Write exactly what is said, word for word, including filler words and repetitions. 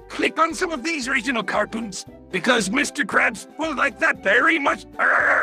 click on some of these regional cartoons because Mister Krabs will like that very much.